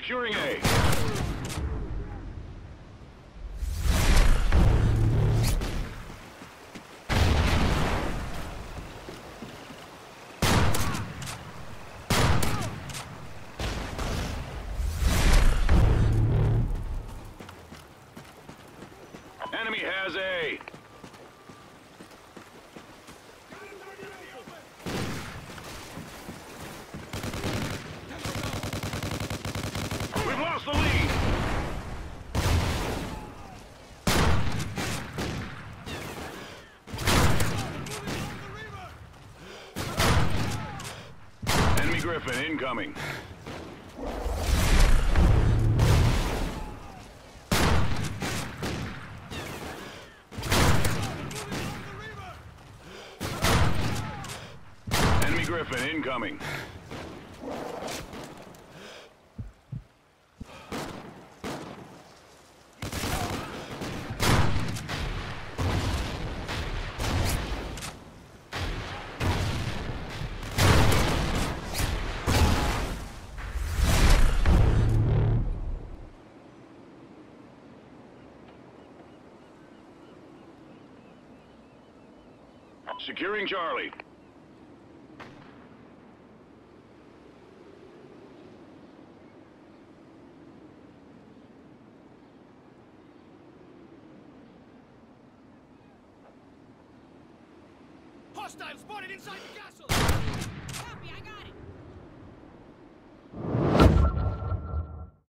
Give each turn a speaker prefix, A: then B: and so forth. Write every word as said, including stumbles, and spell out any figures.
A: Securing A. Enemy has A. We've lost the lead. Enemy Griffin incoming. Enemy Griffin incoming. Securing Charlie.
B: Hostile spotted inside the castle!